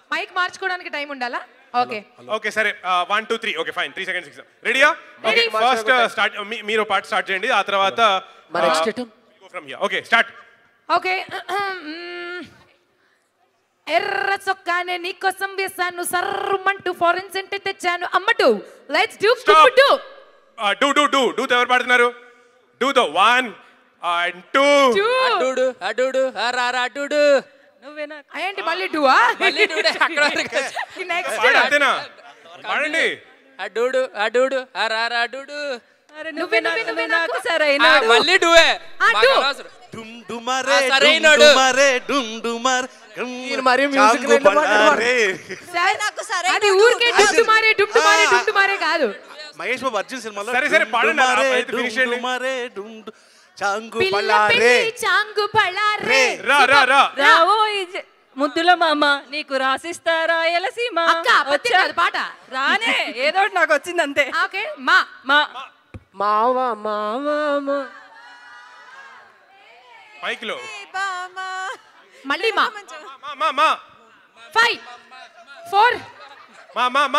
Mic మార్చుకోవడానికి time ఉండాలా? Okay okay సరే 1 2 3 ఓకే ఫైన్ 3 సెకండ్స్ ఇస్తాం. రెడీయా? ఓకే ఫస్ట్ స్టార్ట్ మీరు పార్ట్ స్టార్ట్ చేయండి ఆ తర్వాత go from here. Okay start. Okay ఎర్ర చొక్కానే నీకోసం వేసాను సర్రమంటూ ఫారెన్ సెంట్ తెచ్చాను అమ్మటు లెట్స్ డు డు ఎవరు పాడుతున్నారు? డు దో 1 and 2 అడుడు అడుడు హరారా అడుడు నువ్వేనా ఏంటి మళ్ళీ డువా? మళ్ళీ డుడే అక్కడ వరకు నెక్స్ట్ అంతేనా? పాడండి. అడుడు అడుడు హరారా అడుడు నువ్వే నాకు సరైన మళ్ళీ డువే డుండుమరే సరైనడు డుండుమరే డుండుమర్ మరి మ్యూజిక్ అది ఊరికే డుండుమారే కాదు. మహేష్ బాబు అర్జున్ సినిమాలో సరే సరే పాడండి ఫినిష్ చేయండి. డుండుమరే డుండు చాంగు పిల్ల పళ్ళారే పెట్టి చాంగు పళ్ళారే రా రా రా రావో ముద్దుల మామ నీకు రాసిస్తారా ఎలసీమ అక్క పత్తి కాదు పాట రానే ఏదో ఒకటి నాకు వచ్చింది అంతే. ఓకే మా మా మావ మావ మైక్ లో మళ్ళీ మా మా మా 5 4 మా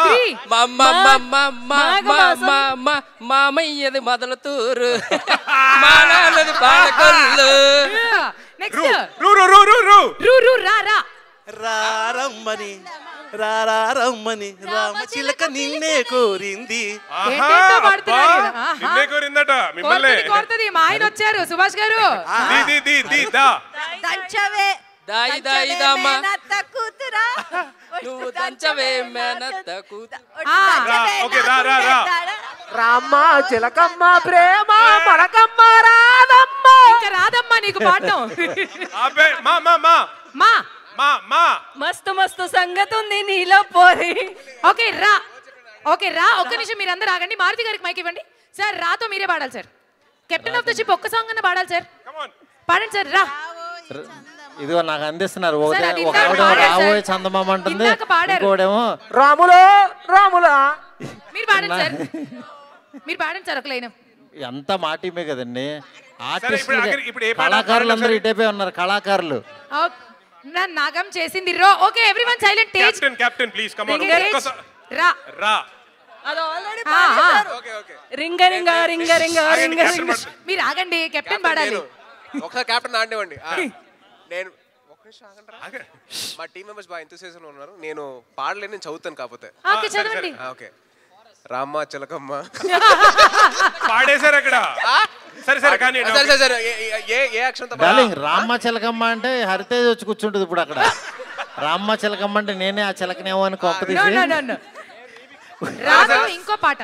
3 మామయ్యది మొదలతూరు మానది పాలకొల్లు నెక్స్ట్ రు రు రు రు రు రు రు రా రా రారమ్మని రారమ్మని రామచిలక నిన్నే కోరింది. ఏంటేంటో పాడుతున్నారు ఈయన. ఆహా. నిన్నే కోరిందట మిమ్మల్ని. కోరుతుంది మా ఆయన వచ్చారు సుభాష్ గారు. ది ది ది దా దంచవే దాయి దాయి దామా మేనత్త కూతురా నువ్వు దంచవే మేనత్త కూతురు ఓకే రా రా రా రామ్మ చిలకమ్మ ప్రేమ మనకమ్మ రాదమ్మ ఇంకా రాదమ్మా నీకు పాడటం. అబ్బే మా మా మా మా మా మా మస్తు మస్తు సంగతి ఉంది నీలో పోరి. ఓకే రా ఓకే రా ఒక్క నిమిషం మీరు అందరూ ఆగండి. మారుతి గారికి మైక్ ఇవ్వండి సార్. రాతో మీరే పాడాలి sir. Captain of the ship ఒక్క సాంగ్ అన్న పాడాలి సార్. పాడండి సార్. రా ఇదిగో నాకు అందిస్తున్నారు. సార్, అది ఒక ఇందాక పాడారు రాబోయే సార్. చందమామ అంటుంది, ఇందాక పాడారు. ఇంకోడేమో రాములో రాములా మీరు పాడండి సార్. మీరు పాడండి సార్ ఒక లైన్. ఎంత మాటిమే కదండి. ఇప్పుడు ఏ పాట కళాకారులు అందరూ ఇటైపోయి ఉన్నారు. కళాకారులు నా నాగం చేసింది రో. Okay everyone silent. టేజ్ కెప్టెన్ ప్లీజ్ కమ్ ఆన్ రా రా అది ఆల్రెడీ ఓకే ఓకే రింగ రింగ రింగ రింగ రింగ రింగ. మీరు ఆగండి. కెప్టెన్ పాడాలి. ఒకసారి కెప్టెన్ ఆడివ్వండి. నేను ఒక్క నిమిషం ఆగండి. మా టీం మెంబర్స్ బాగా ఎంతసేసం ఉన్నారు. నేను పాడలేను, నేను చదువుతాను కాకపోతే. ఓకే చదవండి. ఓకే రామ్మ చిలకమ్మ పాడేశారు అక్కడ. సరే సరే కానీ సరే సరే ఏ అక్షరం డార్లింగ్ రామ్మ చిలకమ్మ అంటే హరితేజ్ వచ్చి కూర్చుంటుంది ఇప్పుడు అక్కడ. రామ్మ చిలకమ్మ అంటే నేనే ఆ చిలకనేమో అని కొంప తీసి. రాదు ఇంకో పాట.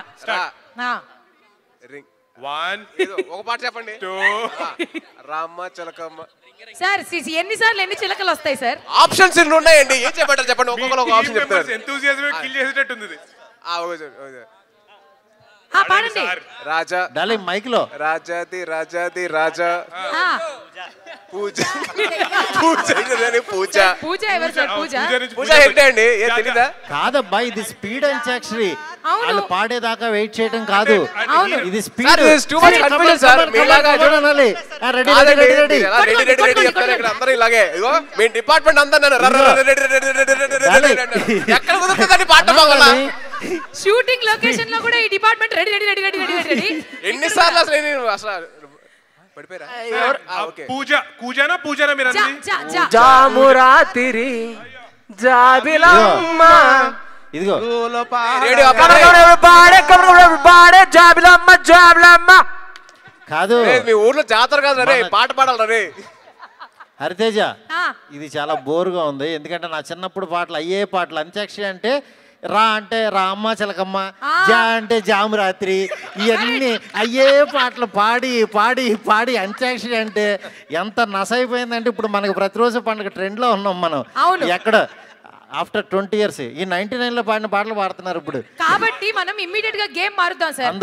ఒక పాట చెప్పండి. రామ్మ చిలకమ్మ సార్ ఎన్నిసార్లు ఎన్ని చిలకలు వస్తాయి సార్? ఆప్షన్స్ ఎన్ని ఉన్నాయండి? ఏం చెప్పంటారు చెప్పండి. ఒక్కొక్కరు ఒక ఆప్షన్ చెప్తారు. ఎంతూసియాజం కిల్ చేసేటట్టుంది ఇది. పాడండి. రాజా డార్లింగ్ మైక్ లో రాజాది రాజాది రాజా పూజ పూజ పూజ పూజ ఎవరు సార్? పూజ పూజ హెడ్ అండి. ఏ తెలీదా? కాదబ్బా ఇది స్పీడ్ అంత్యాక్షరి. వాళ్ళు పాడేదాకా వెయిట్ చేయడం కాదు, ఇది స్పీడ్. అందరూ ఇలాగే మీ డిపార్ట్మెంట్ అంతా ఎక్కడ కుదురుతుందండి పాట బాగా. షూటింగ్ లొకేషన్ లో కూడా ఈ department ready ready ready ready ready ready. ఎన్నిసార్లు అసలు పడిపోయారా? పూజ పూజనా పూజనా మీరు జామురాతిరి జాబిలమ్మ ఇదిగో జాబిలమ్మ జాబిలమ్మ కాదు. మీ ఊర్లో జాతర కాదు రే, పాట పాడాలి రే. హరితేజ ఇది చాలా బోరుగా ఉంది. ఎందుకంటే నా చిన్నప్పుడు పాటలు అయ్యే పాటలు. అంత్యాక్షరి అంటే రా అంటే రామ్మ చిలకమ్మ, జా అంటే జాము రాత్రి, ఇవన్నీ అయ్యే పాటలు పాడి పాడి పాడి అంత్యాక్షరి అంటే ఎంత నసైపోయిందంటే ఇప్పుడు మనకు ప్రతిరోజు పండుగ ట్రెండ్లో ఉన్నాం మనం. ఎక్కడ ఆఫ్టర్ 20 years ఈ 99లో పాడిన పాటలు పాడుతున్నారు ఇప్పుడు. కాబట్టి మనం ఇమ్మీడియట్ గా గేమ్ మారుద్దాం సార్.